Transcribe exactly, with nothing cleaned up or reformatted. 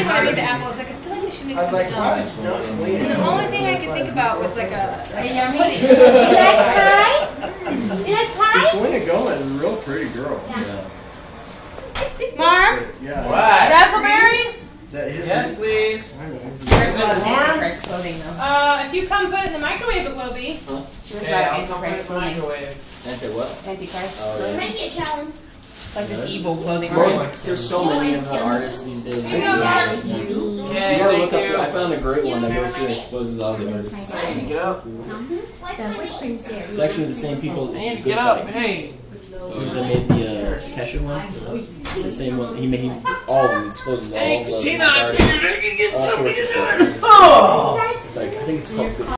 time I made the apple, I was like, I feel like I should make I was some like, why sauce. don't Selena? And the only thing I could think about was like a, like a yummy. You like pie? You like pie? Selena Gomez is a real pretty girl. Yeah. Mark? Yeah. What? Raspberry? That his Yes, please. I know. There's a lot of warm? Antichrist clothing though. Uh, if you come put it in the microwave, it will be. Huh? She wears a Okay, lot of I'll come put it Antichrist in the clothing. microwave. Enter what? Antichrist Oh, clothing. yeah. Make it count. Like this evil clothing. Most, there's so many of the artists these days. Here you go, guys. You Okay, gotta thank look up. you. I found a great one that goes through and exposes all the artists. I need to get up. What's my name? It's actually the same people. I need to Good get up. Fight, Hey. That made the uh, Kesha one. The same one. He made he, all of them. Exposes all Thanks, of Tina. the I artists. figured I could get All something sorts to of do. stuff. Oh! It's like I think it's called.